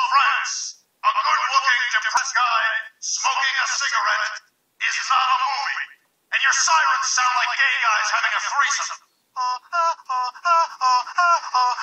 friends, a good-looking, depressed guy smoking a cigarette is not a movie. And your sirens sound like gay guys having a threesome.